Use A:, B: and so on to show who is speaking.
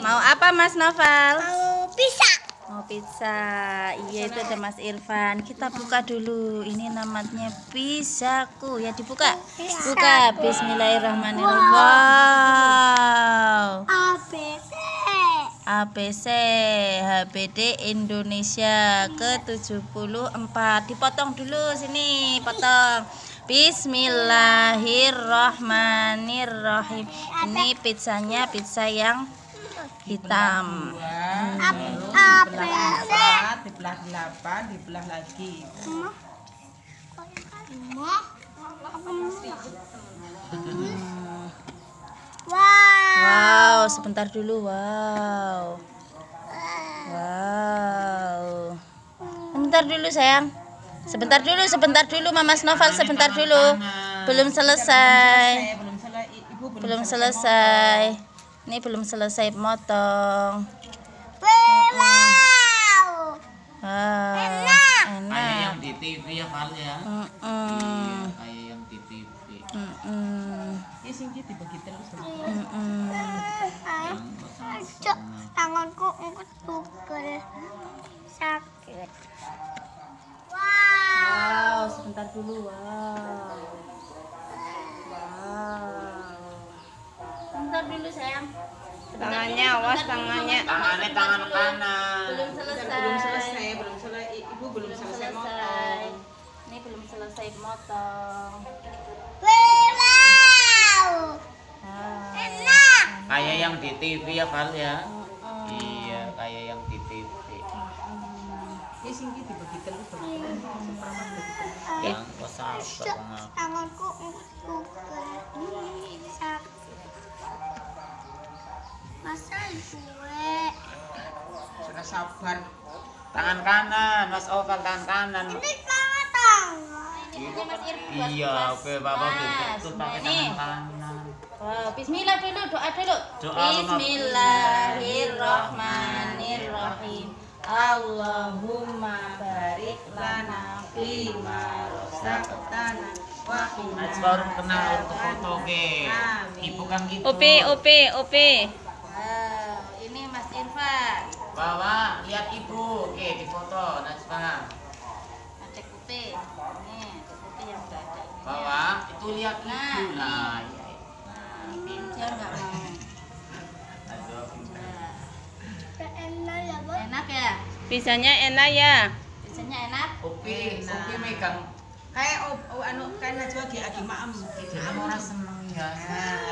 A: Mau apa Mas Noval?
B: Mau pizza.
A: Mau pizza. Iya, itu ada Mas Irfan. Kita buka dulu. Ini namanya pizzaku. Ya dibuka. Buka. Bismillahirrahmanirrahim. Wow.
B: ABC.
A: ABC HBD Indonesia ke-74. Dipotong dulu sini, potong. Bismillahirrahmanirrahim. Ini pizzanya pizza yang hitam.
B: ABC.
C: Dibelah 8, dibelah lagi.
A: Wow, sebentar dulu. Wow. Sebentar dulu sayang. Sebentar dulu Mas Noval, sebentar dulu. Belum selesai. Belum selesai. Ini belum selesai motong.
B: Wow.
A: Enak.
D: Kayak yang di TV ya kali ya. Iya, kayak yang di TV.
C: Ini sing dibagi terus.
B: Cok, tanganku ngikut pukul sakit.
A: Wow, sebentar dulu. Sebentar dulu sayang.
C: Tangannya, awas tangannya.
D: Tangan kanan.
A: Belum selesai.
C: Ibu belum selesai motong.
A: Selesai. Ini belum selesai motong.
B: Wow. Enak.
D: Kayak yang di TV ya kali ya. Iya, kayak yang di TV.
C: Ini sing dibagi terus.
D: Yang kosak
B: Cok, tanganku ngikut pukul sakit. Masa gue
C: Sudah sabar.
D: Tangan kanan, Mas Oval tangan kanan.
B: ini tangan.
A: Ini Mas Irfan.
D: Iya, oke Bapak
A: Mas,
D: betul pakai
A: ini.
D: tangan kanan.
A: Wow, bismillah dulu, doa dulu.
D: Doa,
A: Bismillahirrahmanirrahim. Allahumma barik lana
C: Lima razaqtana wa qina.
D: Baru kenal untuk foto ke. Ibu kan gitu.
A: Wow, ini Mas Irfan.
D: Bawa, lihat ibu. Oke, di foto. Najwa.
A: Ada putih. Ini ada putih yang udah ada ininya.
D: Bawa, itu lihat ibu
A: Nah,
D: lah.
A: Dia nggak mau.
B: Enak ya, Bang.
A: Enak ya?
E: Pizzanya enak ya.
A: Biasanya enak.
D: Oke, megang.
C: Kayak anu kan Najwa di agi maem.
D: Orang seneng ya.